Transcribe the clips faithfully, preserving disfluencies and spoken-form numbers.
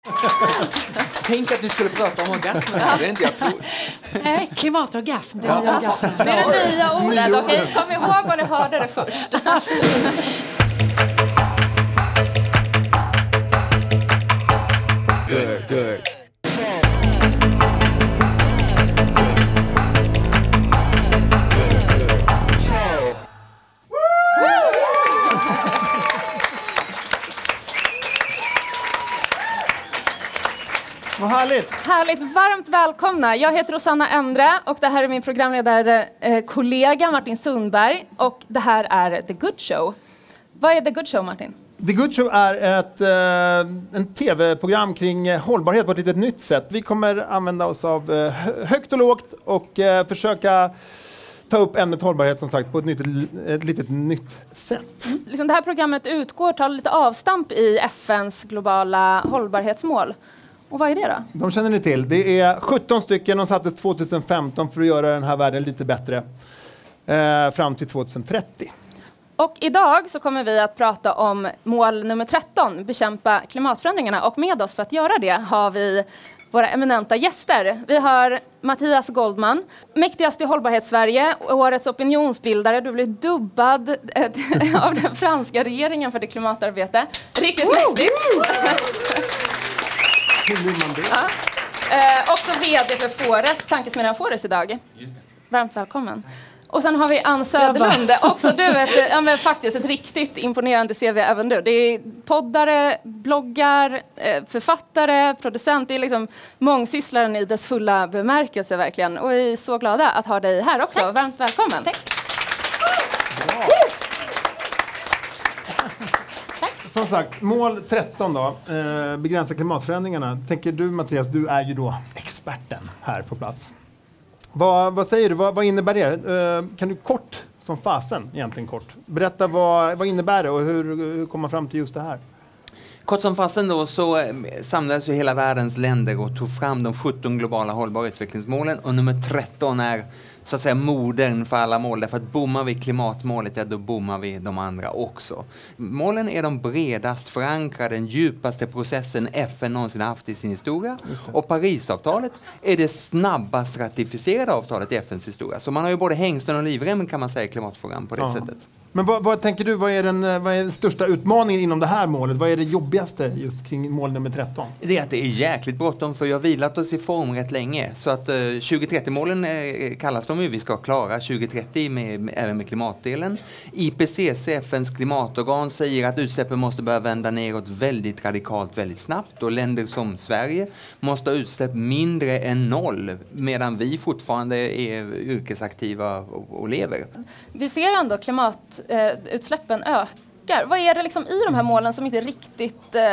Tänk att vi skulle prata om orgasmen. Det är inte jag trott. Nej, klimatorgasm. Det är, ja. orgasm. Det är det nya ordet. Okej, okay? Kom ihåg vad ni hörde det först. Good, good. Vad härligt. Härligt, varmt välkomna. Jag heter Rosanna Endre och det här är min programledare eh, kollega Martin Sundberg och det här är The Good Show. Vad är The Good Show, Martin? The Good Show är ett eh, en tv-program kring eh, hållbarhet på ett litet nytt sätt. Vi kommer använda oss av eh, högt och lågt och eh, försöka ta upp ämnet hållbarhet som sagt på ett, nytt, ett litet nytt sätt. Mm. Liksom det här programmet utgår, tar lite avstamp i F N:s globala hållbarhetsmål. Och vad är det då? De känner ni till. Det är sjutton stycken, de sattes tjugohundrafemton för att göra den här världen lite bättre eh, fram till tjugohundratrettio. Och idag så kommer vi att prata om mål nummer tretton, bekämpa klimatförändringarna. Och med oss för att göra det har vi våra eminenta gäster. Vi har Mattias Goldman, mäktigast i Hållbarhetssverige, årets opinionsbildare. Du blev dubbad eh, av den franska regeringen för det klimatarbete. Riktigt wow, mäktigt. Wow. Ja. Eh, också vd för Forest, tankesmedjan Forest idag. Varmt välkommen. Och sen har vi Ann Söderlund, också du ett, ja, men faktiskt ett riktigt imponerande C V även du. Det är poddare, bloggar, författare, producent. Det är liksom mångsysslaren i dess fulla bemärkelse verkligen. Och vi är så glada att ha dig här också. Tack. Varmt välkommen. Tack. Som sagt, mål tretton då, eh, begränsa klimatförändringarna. Tänker du Mattias, du är ju då experten här på plats. Vad, vad säger du, vad, vad innebär det? Eh, kan du kort, som fasen egentligen kort, berätta vad, vad innebär det och hur, hur kommer man fram till just det här? Kort som fasen då så samlades ju hela världens länder och tog fram de sjutton globala hållbara utvecklingsmålen och nummer tretton är så att säga modern för alla mål, därför att bommar vi klimatmålet, ja då bommar vi de andra också. Målen är de bredast förankrade, den djupaste processen F N någonsin haft i sin historia. Och Parisavtalet är det snabbast ratificerade avtalet i F N:s historia. Så man har ju både hängsten och livremmen kan man säga i klimatfrågan på det ja. sättet. Men vad, vad tänker du, vad är, den, vad är den största utmaningen inom det här målet? Vad är det jobbigaste just kring mål nummer tretton? Det är att det är jäkligt bråttom för jag har vilat oss i form rätt länge. Så att uh, tjugohundratrettio-målen uh, kallas de ju, vi ska klara tjugohundratrettio med, med, även med klimatdelen. I P C C, F N:s klimatorgan, säger att utsläppen måste börja vända neråt väldigt radikalt, väldigt snabbt. Och länder som Sverige måste ha utsläpp mindre än noll medan vi fortfarande är yrkesaktiva och, och lever. Vi ser ändå klimat utsläppen ökar. Vad är det liksom i de här målen som inte riktigt eh,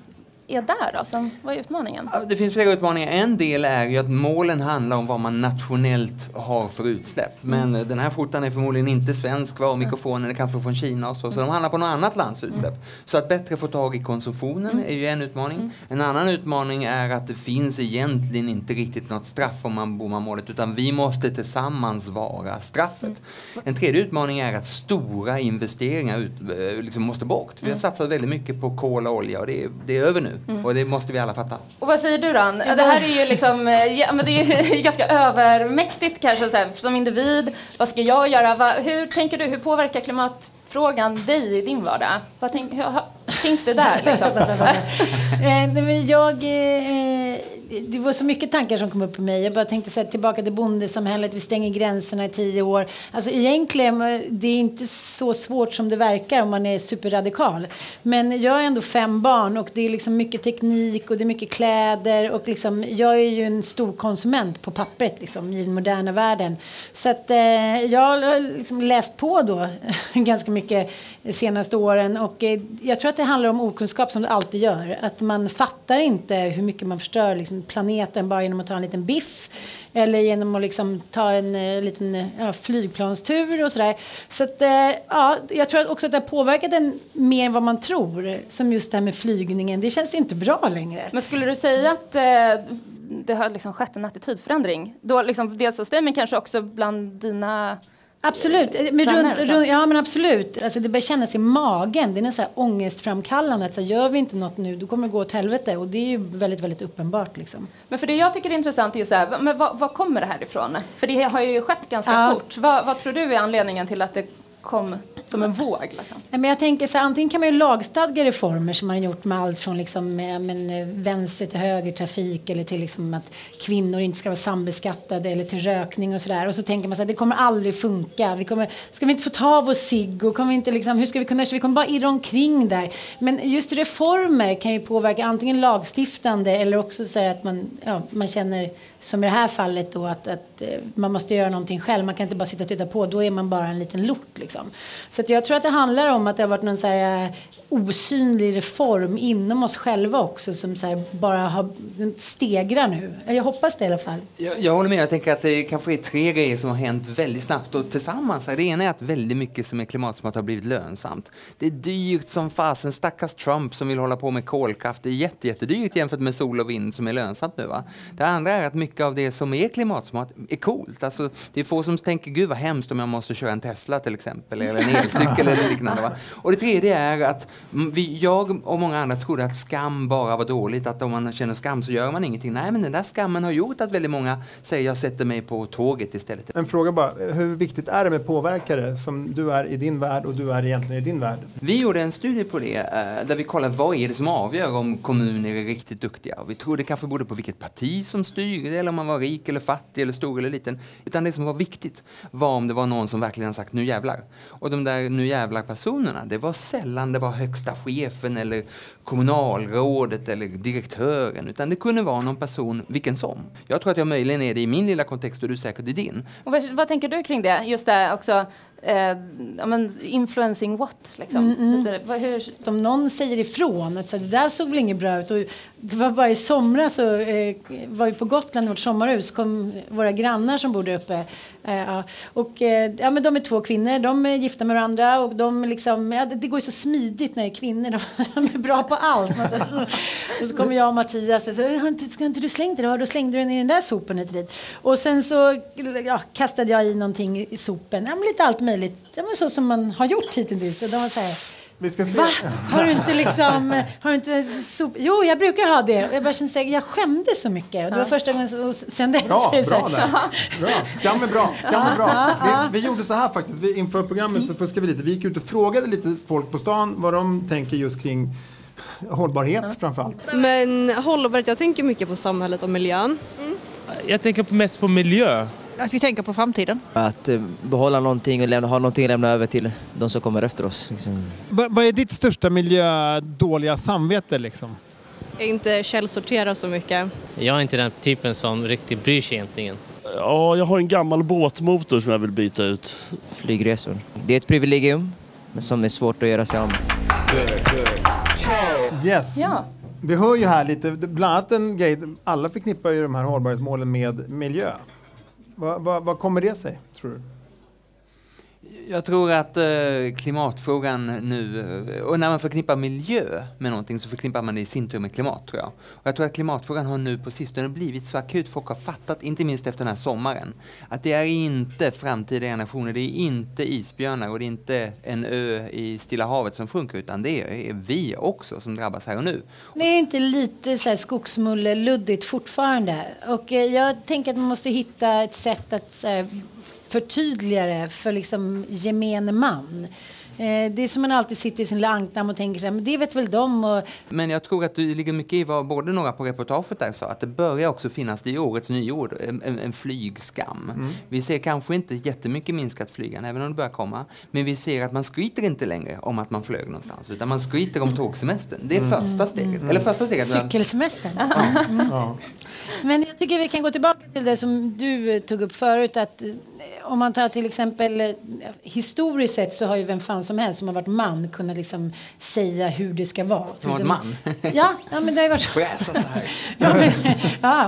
är där då? Som, vad är utmaningen? Det finns flera utmaningar. En del är ju att målen handlar om vad man nationellt har för utsläpp. Men mm. den här skjortan är förmodligen inte svensk, va? Och mikrofonen är kanske från Kina och så. Så de handlar på något annat lands utsläpp. Mm. Så att bättre få tag i konsumtionen mm. är ju en utmaning. Mm. En annan utmaning är att det finns egentligen inte riktigt något straff om man bommar målet. Utan vi måste tillsammans vara straffet. Mm. En tredje utmaning är att stora investeringar ut, liksom måste bort. Vi har satsat väldigt mycket på kol och olja och det är, det är över nu. Mm. Och det måste vi alla fatta. Och vad säger du, Ran? Det här är ju liksom, ja, men det är ju ganska övermäktigt kanske så här, som individ. Vad ska jag göra? Va, hur tänker du? Hur påverkar klimatfrågan dig i din vardag? Vad tänk, hur, finns det där liksom? eh, men jag, eh, det var så mycket tankar som kom upp på mig. Jag bara tänkte säga tillbaka till bondesamhället. Vi stänger gränserna i tio år. Alltså egentligen, det är inte så svårt som det verkar om man är superradikal. Men jag är ändå fem barn och det är liksom mycket teknik och det är mycket kläder. Och liksom, jag är ju en stor konsument på pappret liksom, i den moderna världen. Så att eh, jag har liksom läst på då ganska mycket de senaste åren. Och eh, jag tror att det handlar om okunskap som det alltid gör. Att man fattar inte hur mycket man förstör liksom, planeten bara genom att ta en liten biff. Eller genom att liksom ta en uh, liten ja, flygplanstur och sådär. Så att, uh, ja, jag tror också att det har påverkat en mer än vad man tror. Som just det här med flygningen. Det känns inte bra längre. Men skulle du säga att uh, det har liksom skett en attitydförändring? Då liksom dels hos dig men kanske också bland dina Absolut, men runt, runt, ja men absolut. Alltså det börjar kännas i magen. Det är en så här ångestframkallande. Att så här, gör vi inte något nu, då kommer det gå åt helvete. Och det är ju väldigt, väldigt uppenbart liksom. Men för det jag tycker är intressant är ju så här, men vad, vad kommer det här ifrån? För det har ju skett ganska ja. fort. Vad, vad tror du är anledningen till att det kom som en våg? Liksom? Men jag tänker så här, antingen kan man ju lagstadga reformer som man har gjort med allt från liksom, men, vänster till höger trafik eller till liksom att kvinnor inte ska vara sambeskattade eller till rökning och sådär. Och så tänker man så här, det kommer aldrig funka. Vi kommer, ska vi inte få ta av oss cigg och kommer vi inte liksom, hur ska vi kunna, vi kommer bara irra omkring där. Men just reformer kan ju påverka antingen lagstiftande eller också så att man, ja, man känner som i det här fallet då att, att man måste göra någonting själv. Man kan inte bara sitta och titta på. Då är man bara en liten lort liksom. Så att jag tror att det handlar om att det har varit någon så här osynlig reform inom oss själva också som så här bara har stegrar nu. Jag hoppas det i alla fall. Jag, jag håller med. Jag tänker att det kanske är tre grejer som har hänt väldigt snabbt och tillsammans. Det ena är att väldigt mycket som är klimatsmart har blivit lönsamt. Det är dyrt som fasen. Stackars Trump som vill hålla på med kolkraft. Det är jätte, jättedyrt jämfört med sol och vind som är lönsamt nu va. Det andra är att mycket av det som är klimatsmart är coolt. Alltså, det är få som tänker, gud vad hemskt om jag måste köra en Tesla till exempel, eller en elcykel eller liknande. Va? Och det tredje är att vi, jag och många andra trodde att skam bara var dåligt, att om man känner skam så gör man ingenting. Nej, men den där skammen har gjort att väldigt många säger jag sätter mig på tåget istället. En fråga bara, hur viktigt är det med påverkare som du är i din värld och du är egentligen i din värld? Vi gjorde en studie på det där vi kollade vad är det som avgör om kommuner är riktigt duktiga. Vi trodde kanske både på vilket parti som styr eller om man var rik eller fattig eller stor eller liten. Utan det som var viktigt var om det var någon som verkligen sagt nu jävlar. Och de där nu jävlar personerna, det var sällan det var högsta chefen eller kommunalrådet eller direktören. Utan det kunde vara någon person, vilken som. Jag tror att jag möjligen är det i min lilla kontext och du är säkert i din. Och vad, vad tänker du kring det? Just det också... Eh, men influencing what liksom. Mm, mm. Det, hur... Om någon säger ifrån att så, det där såg väl inget bra ut och det var bara i somras så eh, var vi på Gotland i vårt sommarhus, kom våra grannar som bor där uppe eh, och eh, ja men de är två kvinnor, de är gifta med varandra och de liksom, ja, det går ju så smidigt när det är kvinnor, de, de är bra på allt och så kommer jag och Mattias och så, ska inte du slängt det då? Då slängde du den i den där sopen hit dit. Och sen så ja, kastade jag i någonting i sopen, ja men lite allt möjligt. Ja, men så som man har gjort hittills. Och de var så här, vi ska se. Va? Har du inte liksom, har du inte sop? Jo, jag brukar ha det. Och jag bara kände säga, jag skämdes så mycket. Och det var första gången så, sen dess. Bra, så bra där. Bra. Skam är bra. Skam är bra. Vi, vi gjorde så här faktiskt. Vi, inför programmet så fuskade vi lite. Vi gick ut och frågade lite folk på stan vad de tänker just kring hållbarhet ja. framförallt. Men hållbarhet, jag tänker mycket på samhället och miljön. Mm. Jag tänker mest på miljö. Att vi tänker på framtiden. Att eh, behålla någonting och lämna, ha någonting att lämna över till de som kommer efter oss. Liksom. Va, vad är ditt största miljödåliga samvete liksom? Jag inte källsorterar så mycket. Jag är inte den typen som riktigt bryr sig egentligen. Ja, jag har en gammal båtmotor som jag vill byta ut. Flygresor. Det är ett privilegium men som är svårt att göra sig av med. Yes. Ja. Vi hör ju här lite, bland annat en grej, alla förknippar ju de här hållbarhetsmålen med miljö. Vad, vad, vad kommer det sig, tror du? Jag tror att eh, klimatfrågan nu, och när man förknippar miljö med någonting så förknippar man det i sin tur med klimat, tror jag. Och jag tror att klimatfrågan har nu på sistone blivit så akut, folk har fattat, inte minst efter den här sommaren, att det är inte framtida generationer, det är inte isbjörnar och det är inte en ö i Stilla havet som sjunker, utan det är vi också som drabbas här och nu. Det är inte lite så här skogsmulle-luddigt fortfarande. Och eh, jag tänker att man måste hitta ett sätt att så här, förtydligare för liksom gemene man. Eh, det är som man alltid sitter i sin lanknam och tänker så här, men det vet väl de. Och... Men jag tror att det ligger mycket i vad både några på reportaget där sa, att det börjar också finnas i årets nyord en, en, en flygskam. Mm. Vi ser kanske inte jättemycket minskat flygan, även om det börjar komma, men vi ser att man skryter inte längre om att man flög någonstans, utan man skryter om tågsemestern. Det är mm. första steget. Mm. Eller första steget. Cykelsemestern. Ja. Mm. Ja. Men jag tycker vi kan gå tillbaka till det som du tog upp förut, att om man tar till exempel historiskt sett så har ju vem fan som helst som har varit man kunnat liksom säga hur det ska vara. Som varit man? Ja, ja, men det har ju varit... Fräsa så här. ja, men, ja,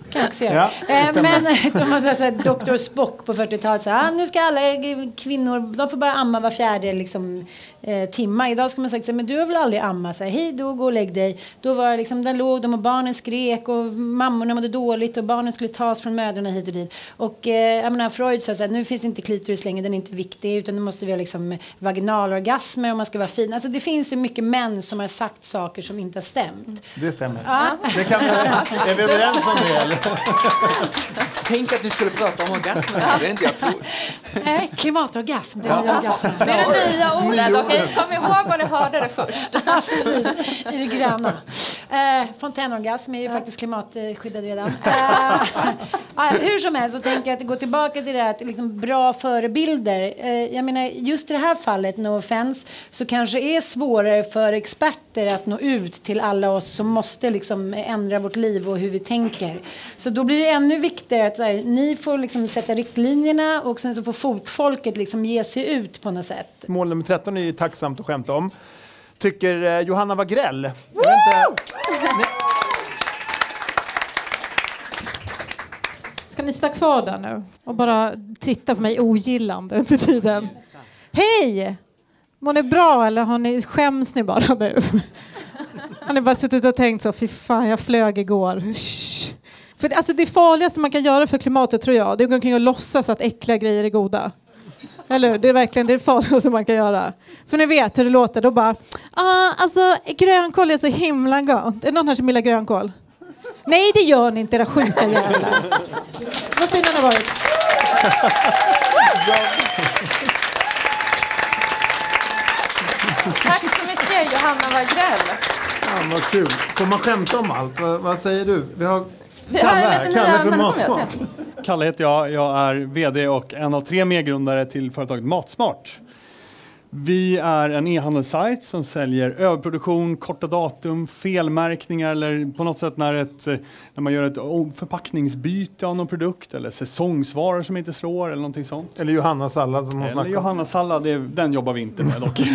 kan jag också göra. Ja, eh, men de har sagt doktor Spock på fyrtiotalet så här, ah, nu ska alla kvinnor, de får bara amma var fjärde liksom, eh, timma. Idag ska man säga, men du har väl aldrig amma? Så här, hej då, gå och lägg dig. Då var liksom, den låg de och barnen skrek och mammorna mådde dåligt och barnen skulle tas från mödrarna hit och dit. Och eh, jag menar, Freud sa så här, nu finns inte klitoris längre, den är inte viktig, utan nu måste vi ha liksom vaginalorgasmer om man ska vara fin. Alltså det finns ju mycket män som har sagt saker som inte har stämt. Det stämmer. Ja. Det kan vi, är vi överens om det? Eller? Tänk att vi skulle prata om orgasmer. Det är inte jag trott. Nej, klimatorgasm. Det är, ja. orgasm. Det är det nya ordet, okej? Okay? Kom ihåg vad ni hörde det först. Precis, i det gröna. Eh, fontänorgasm är ju ja. faktiskt klimatskyddad redan. Eh, ja, hur som helst så tänker jag att det går tillbaka till det här, till liksom bra förebilder. Eh, jag menar, just i det här fallet, no offense, så kanske är svårare för experter att nå ut till alla oss som måste liksom ändra vårt liv och hur vi tänker. Så då blir det ännu viktigare att här, ni får liksom sätta riktlinjerna och sen så får fotfolket liksom ge sig ut på något sätt. Mål nummer tretton är ju tacksamt att skämta om. Tycker eh, Johanna Wagrell. Jag vet inte, ni... Ska ni stå kvar där nu och bara titta på mig ogillande under tiden? Hej! Mår ni bra eller har ni, skäms ni bara nu? Har ni bara suttit och tänkt så, fy fan jag flög igår. Shh. För alltså det farligaste man kan göra för klimatet tror jag, det är att gå omkring och låtsas att äckliga grejer är goda. Eller hur? Det är verkligen det farligaste man kan göra. För ni vet hur det låter, då bara, ah, alltså grönkål är så himla gott. Är det någon här som gillar grönkål? Nej, det gör ni inte, era sjuka jävlar. Vad fina ni har varit. Tack så mycket, Johanna Wagrell. Ja, vad kul. Får man skämta om allt? Vad, vad säger du? Vi har Vi Kalle har här. Kalle från Matsmart. Kalle heter jag. Jag är vd och en av tre medgrundare till företaget Matsmart. Vi är en e-handelssajt som säljer överproduktion, korta datum, felmärkningar eller på något sätt när, ett, när man gör ett förpackningsbyte av någon produkt eller säsongsvaror som inte slår eller någonting sånt. Eller Johanna sallad som hon eller snackar om. Johanna sallad, det, den jobbar vi inte med dock.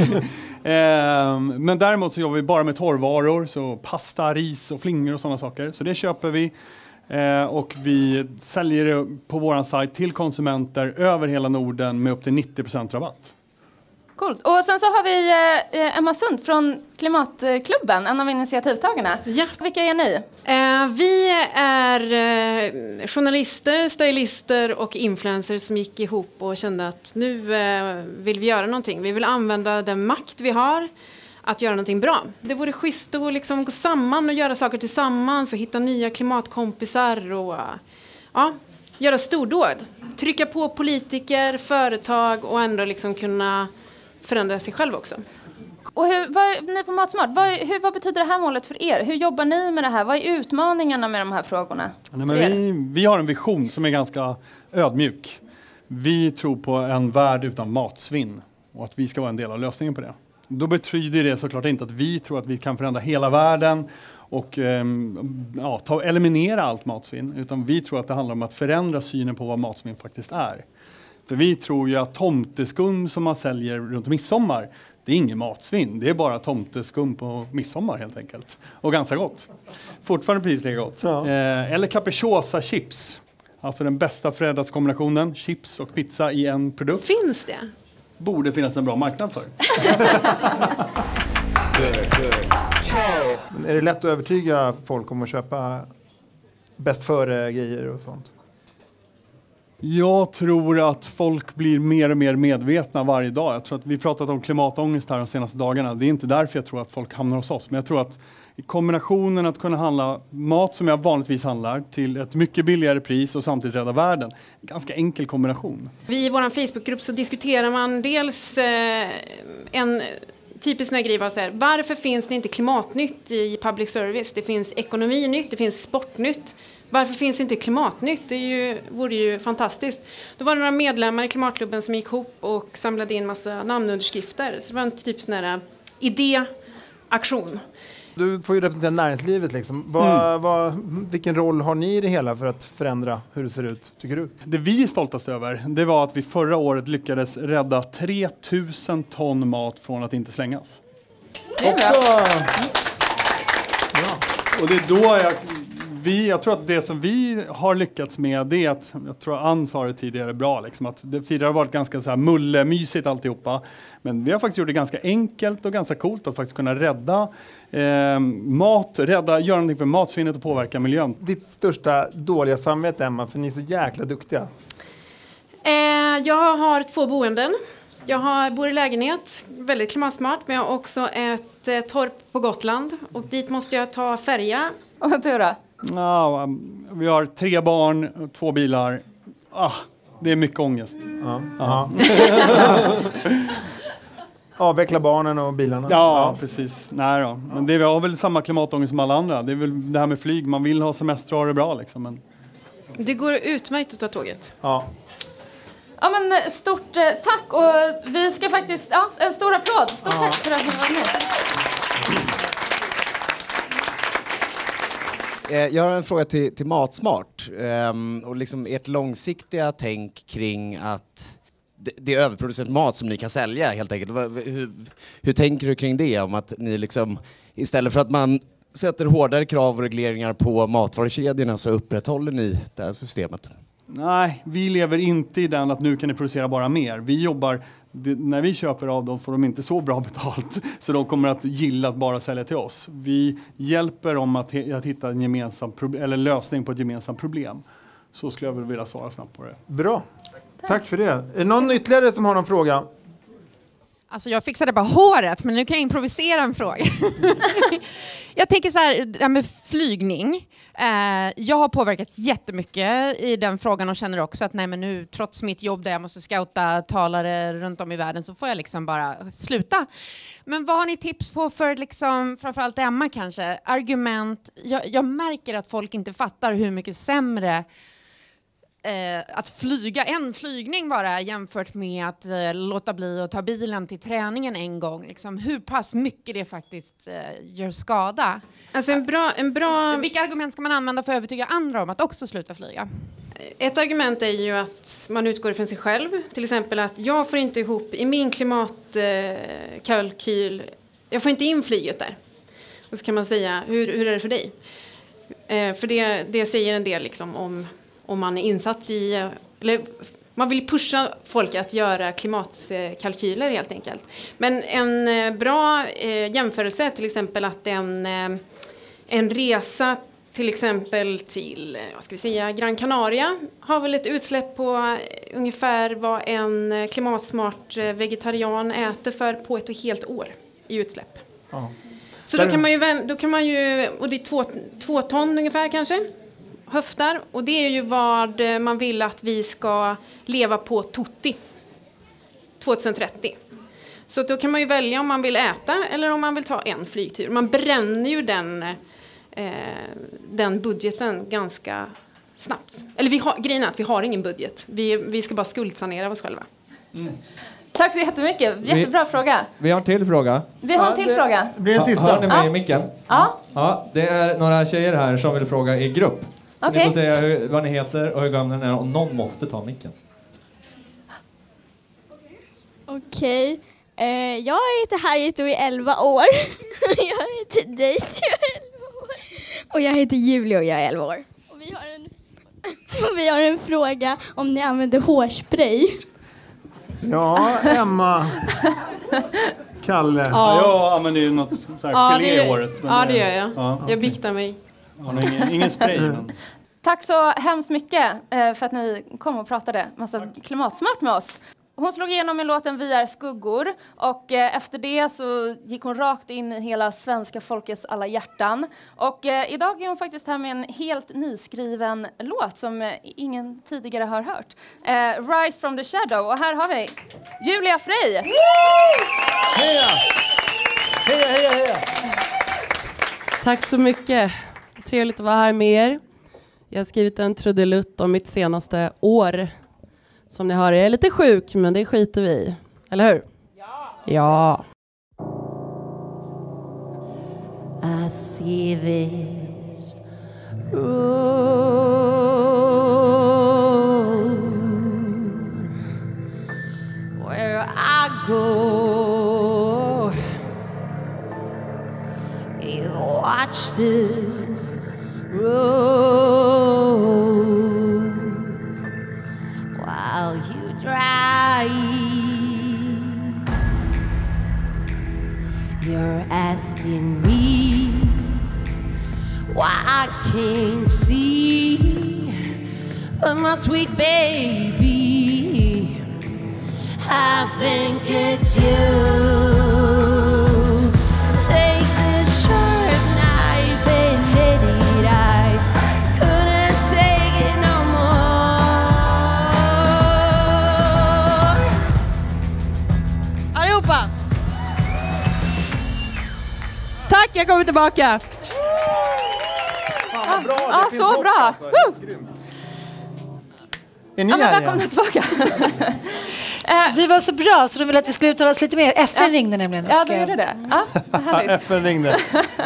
ehm, men däremot så jobbar vi bara med torrvaror, så pasta, ris och flingor och sådana saker. Så det köper vi. Eh, och vi säljer det på vår sajt till konsumenter över hela Norden med upp till nittio procent rabatt. Coolt. Och sen så har vi eh, Emma Sund från Klimatklubben, en av initiativtagarna. Ja. Vilka är ni? Eh, vi är eh, journalister, stylister och influencers som gick ihop och kände att nu eh, vill vi göra någonting. Vi vill använda den makt vi har att göra någonting bra. Det vore schysst att liksom gå samman och göra saker tillsammans och hitta nya klimatkompisar och ja, göra stordåd. Trycka på politiker, företag och ändå liksom kunna förändra sig själv också. Och hur, vad, ni på Matsmart, vad, hur, vad betyder det här målet för er? Hur jobbar ni med det här? Vad är utmaningarna med de här frågorna? Nej, men vi, vi har en vision som är ganska ödmjuk. Vi tror på en värld utan matsvinn och att vi ska vara en del av lösningen på det. Då betyder det såklart inte att vi tror att vi kan förändra hela världen och ja, ta, eliminera allt matsvinn. Utan vi tror att det handlar om att förändra synen på vad matsvinn faktiskt är. För vi tror ju att tomteskum som man säljer runt midsommar, det är ingen matsvinn. Det är bara tomteskum på midsommar helt enkelt. Och ganska gott. Fortfarande precis lika gott. Ja. Eh, eller capricciosa chips. Alltså den bästa föräldratskombinationen. Chips och pizza i en produkt. Finns det? Borde finnas en bra marknad för. Är det lätt att övertyga folk om att köpa bäst före grejer och sånt? Jag tror att folk blir mer och mer medvetna varje dag. Jag tror att vi pratat om klimatångest här de senaste dagarna. Det är inte därför jag tror att folk hamnar hos oss. Men jag tror att i kombinationen att kunna handla mat som jag vanligtvis handlar till ett mycket billigare pris och samtidigt rädda världen. En ganska enkel kombination. Vi i vår Facebookgrupp så diskuterar man dels eh, en typisk sån här grej var så här, varför finns det inte klimatnytt i public service? Det finns ekonominytt, det finns sportnytt. Varför finns inte klimatnytt? Det är ju, vore ju fantastiskt. Då var det några medlemmar i klimatklubben som gick ihop och samlade in massa namnunderskrifter. Så det var en typ sån här idéaktion. Du får ju representera näringslivet. Liksom. Vad, mm. vad, vilken roll har ni i det hela för att förändra hur det ser ut, tycker du? Det vi är stoltast över, det var att vi förra året lyckades rädda tre tusen ton mat från att inte slängas. Det är bra. Ja. Och det är då jag vi, jag tror att det som vi har lyckats med, det är att, jag tror Ann sa det tidigare bra, liksom, att det tidigare har varit ganska så här mullemysigt alltihopa. Men vi har faktiskt gjort det ganska enkelt och ganska coolt att faktiskt kunna rädda eh, mat, rädda, göra någonting för matsvinnet och påverka miljön. Ditt största dåliga samvete, Emma, för ni är så jäkla duktiga. Eh, jag har två boenden. Jag har, bor i lägenhet, väldigt klimatsmart, men jag har också ett eh, torp på Gotland. Och dit måste jag ta färja. Och du då? Ja, vi har tre barn, två bilar. Ah, det är mycket ångest. Ja. Ja. Avveckla barnen och bilarna. Ja, ja. Precis. Nej då. Men det, vi har väl samma klimatångest som alla andra. Det är väl det här med flyg. Man vill ha semester och ha det bra. Liksom. Men... Det går utmärkt att ta tåget. Ja. Ja, men stort eh, tack. Och vi ska faktiskt... Ja, en stor applåd. Stort ja. tack för att ni var med. Jag har en fråga till, till Matsmart. Um, och liksom ert långsiktiga tänk kring att det, det är överproducerad mat som ni kan sälja helt enkelt. Hur, hur tänker du kring det? Om att ni liksom, istället för att man sätter hårdare krav och regleringar på matvarukedjorna, så upprätthåller ni det här systemet? Nej, vi lever inte i den att nu kan ni producera bara mer. Vi jobbar, det, när vi köper av dem får de inte så bra betalt, så de kommer att gilla att bara sälja till oss. Vi hjälper dem att, att hitta en gemensam proble- eller lösning på ett gemensamt problem. Så skulle jag väl vilja svara snabbt på det. Bra, tack, tack för det. Är det någon ytterligare som har någon fråga? Alltså jag fixade bara håret, men nu kan jag improvisera en fråga. Jag tänker så här, det här med flygning. Eh, jag har påverkats jättemycket i den frågan och känner också att nej, men nu, trots mitt jobb där jag måste scouta talare runt om i världen, så får jag liksom bara sluta. Men vad har ni tips på för liksom, framförallt Emma kanske, argument? Jag, jag märker att folk inte fattar hur mycket sämre Eh, att flyga en flygning bara jämfört med att eh, låta bli att ta bilen till träningen en gång. Liksom, hur pass mycket det faktiskt eh, gör skada. Alltså en bra, en bra... Vilka argument ska man använda för att övertyga andra om att också sluta flyga? Ett argument är ju att man utgår från sig själv. Till exempel att jag får inte ihop i min klimatkalkyl, eh, jag får inte in flyget där. Och så kan man säga, hur, hur är det för dig? Eh, för det, det säger en del liksom om om man är insatt i, eller man vill pusha folk att göra klimatkalkyler helt enkelt. Men en bra eh, jämförelse, till exempel att en, eh, en resa till exempel till, vad ska vi säga, Gran Canaria har väl ett utsläpp på ungefär vad en klimatsmart vegetarian äter för på ett helt år i utsläpp. Ja. Så då kan man ju, då kan man ju, och det är två, två ton ungefär kanske, höftar, och det är ju vad man vill att vi ska leva på tutti tjugohundratrettio. Så då kan man ju välja om man vill äta eller om man vill ta en flygtur. Man bränner ju den, eh, den budgeten ganska snabbt. Eller vi har, grejen är att vi har ingen budget. Vi, vi ska bara skuldsanera oss själva. Mm. Tack så jättemycket. Jättebra vi, fråga. Vi har en till fråga. Vi har en till ja, det, fråga. Det blir en sista. Hör ni mig ja. i micken? Ja. Ja. Det är några tjejer här som vill fråga i grupp. Så okay. Ni får säga hur, vad ni heter och hur gamla ni är, och någon måste ta micken. Okej. Okay. Uh, jag heter Harriet och är elva år. Jag heter Daisy och är elva år. Och jag heter Julia och jag är elva år. Och vi har en, och vi har en fråga om ni använder hårspray. Ja, Emma. Kalle. Ja, jag använder ju något så här ja, gelé i håret. Ja, det gör jag. Ja, jag biktar mig. Ja, ingen, ingen spray. Men... Tack så hemskt mycket för att ni kom och pratade massa klimatsmart med oss. Hon slog igenom i låten Vi är skuggor, och efter det så gick hon rakt in i hela svenska folkets alla hjärtan. Och eh, idag är hon faktiskt här med en helt nyskriven låt som eh, ingen tidigare har hört. Eh, Rise from the Shadow, och här har vi Julia Frey. Heja! Heja, heja, heja! Tack så mycket. Trevligt att vara här med er. Jag har skrivit en trudelutt om mitt senaste år. Som ni hör, jag är lite sjuk, men det skiter vi i. Eller hur? Ja! Ja. I see this road where I go. You watch the road But my sweet baby, I think it's you. Take this sharp knife and let it out. Couldn't take it no more. Allihopa! Tack, jag kommer tillbaka. Fan vad bra, det Ja, finns så hopp, bra. alltså. Woo! Grymt. Är ni Ja, men här välkomna igen? tillbaka. Vi var så bra så de ville att vi skulle uttala oss lite mer. F N Ja. ringde nämligen. Ja, och, de eh, gjorde det. Ja, vad Ja, härligt. F N ringde.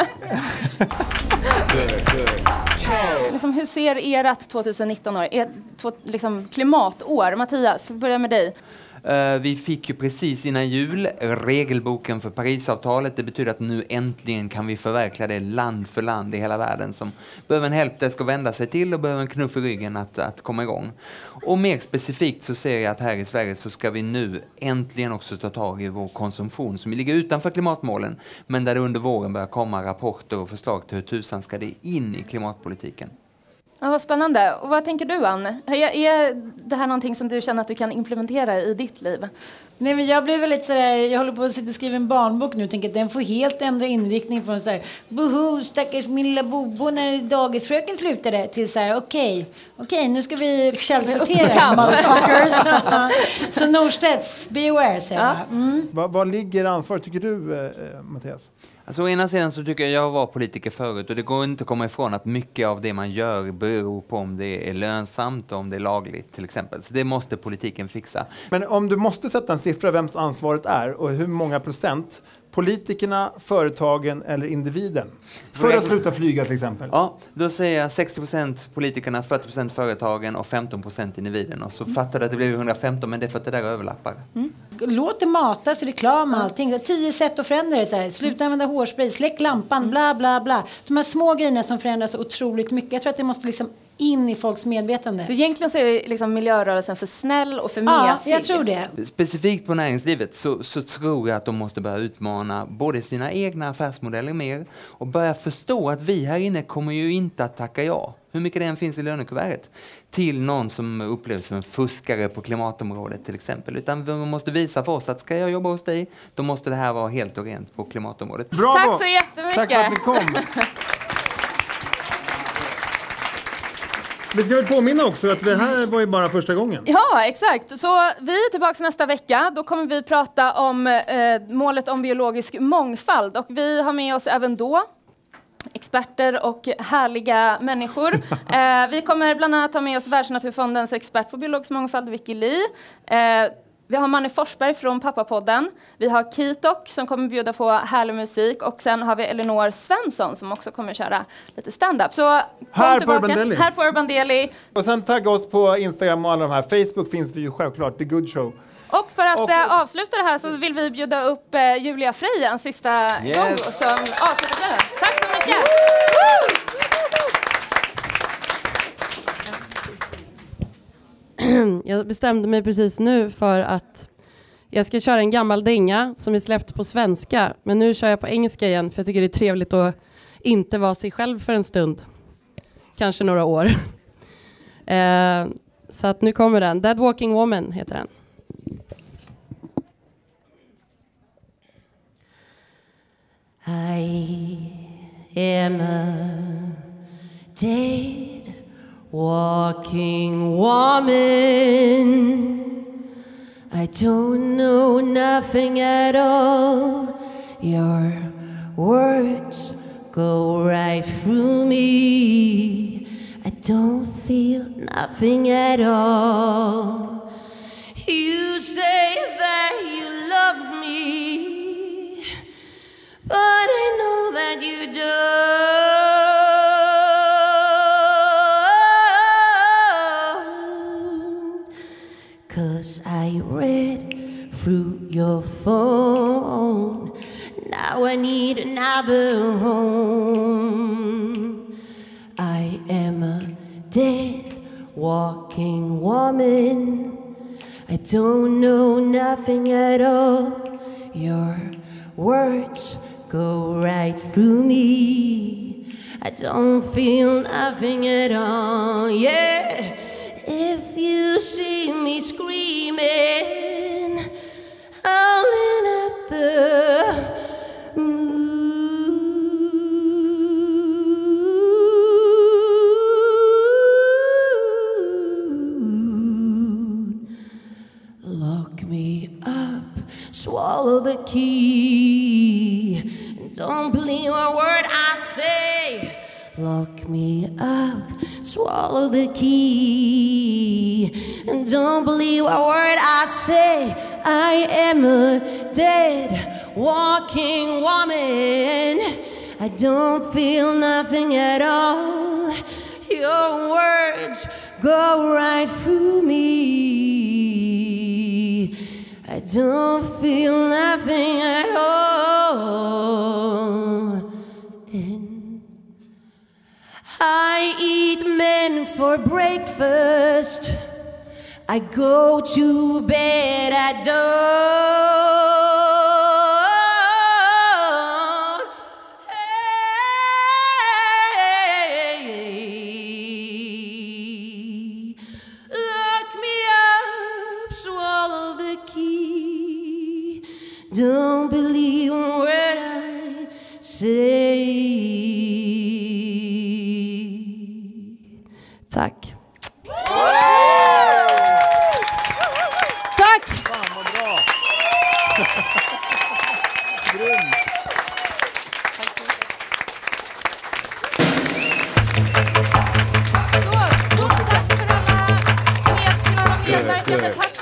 Liksom, hur ser ert tjugonitton-år, ert två- liksom, klimatår? Mattias, börja med dig. Eh, Vi fick ju precis innan jul regelboken för Parisavtalet. Det betyder att nu äntligen kan vi förverkliga det land för land i hela världen som behöver en helpdesk att vända sig till och behöver en knuff i ryggen att, att komma igång. Och mer specifikt så ser jag att här i Sverige så ska vi nu äntligen också ta tag i vår konsumtion som ligger utanför klimatmålen, men där det under våren börjar komma rapporter och förslag till hur tusan ska det in i klimatpolitiken. Ja, vad spännande. Och vad tänker du, Ann? Är, är det här någonting som du känner att du kan implementera i ditt liv? Nej, men jag blev väldigt sådär, jag håller på att sitta och skriva en barnbok nu och tänker att den får helt ändra inriktning från såhär, boho, stackars min lilla bobo när dagisfröken slutade, till såhär, okej, okay, okej, okay, nu ska vi källsortera, motherfuckers. Så Norstedts, be aware, säger Ja. jag. Mm. Vad, vad ligger ansvaret, tycker du, eh, Mattias? Alltså, å ena sidan så tycker jag jag var politiker förut och det går inte att komma ifrån att mycket av det man gör beror på om det är lönsamt och om det är lagligt till exempel. Så det måste politiken fixa. Men om du måste sätta en siffra vems ansvaret är och hur många procent, politikerna, företagen eller individen? För att sluta flyga till exempel. Ja, då säger jag sextio procent politikerna, fyrtio procent företagen och femton procent individen. Och så fattade att det blev hundrafemton, men det är för att det där överlappar. Mm. Låt det matas, reklam och allting. Tio sätt att förändra det. Så här. Sluta använda hårspray, släck lampan, bla bla bla. De här små grejerna som förändras så otroligt mycket. Jag tror att det måste liksom in i folks medvetande. Så egentligen så är liksom miljörörelsen för snäll och för Ja, mesig. jag tror det. Specifikt på näringslivet så, så tror jag att de måste börja utmana både sina egna affärsmodeller mer och börja förstå att vi här inne kommer ju inte att tacka ja, hur mycket det än finns i lönekuvertet, till någon som upplevs som en fuskare på klimatområdet till exempel. Utan vi måste visa för oss att ska jag jobba hos dig, då måste det här vara helt och rent på klimatområdet. Bravo! Tack så jättemycket! Tack för att ni kom! Vi ska väl påminna också att det här var ju bara första gången. Ja, exakt. Så vi är tillbaka nästa vecka. Då kommer vi prata om eh, målet om biologisk mångfald. Och vi har med oss även då experter och härliga människor. Eh, vi kommer bland annat ha med oss Världsnaturfondens expert på biologisk mångfald, Vicky Lee. Eh, Vi har Manny Forsberg från Pappapodden. Vi har Kitok som kommer bjuda på härlig musik. Och sen har vi Elinor Svensson som också kommer köra lite stand-up. Så kom här tillbaka. på Urban Deli. Här på Urban Deli. Och sen tagga oss på Instagram och alla de här. Facebook finns vi ju självklart, The Good Show. Och för att Och- eh, avsluta det här så vill vi bjuda upp eh, Julia Frey en sista Yes. gång som avslutar kvällen. Tack så mycket! Jag bestämde mig precis nu för att jag ska köra en gammal dänga som är släppt på svenska. Men nu kör jag på engelska igen för jag tycker det är trevligt att inte vara sig själv för en stund. Kanske några år. eh, så att nu kommer den. Dead Walking Woman heter den. I am a dead walking woman. I don't know nothing at all. Your words go right through me. I don't feel nothing at all. You say that you love me, but I know that you don't. 'Cause I read through your phone. Now I need another home. I am a dead walking woman. I don't know nothing at all. Your words go right through me. I don't feel nothing at all. Yeah. you see me screaming, howling at the moon. Lock me up, swallow the key, don't believe a word I say. Lock me up, swallow the key, and don't believe a word I say. I am a dead, walking woman. I don't feel nothing at all. Your words go right through me. I don't feel nothing at all. And I eat men for breakfast. I go to bed at dawn. Hey, lock me up, swallow the key. Don't believe what I say. Tack. Tack! Fan vad bra! Grym! Så, stort tack för alla med, till alla medverkande. Tack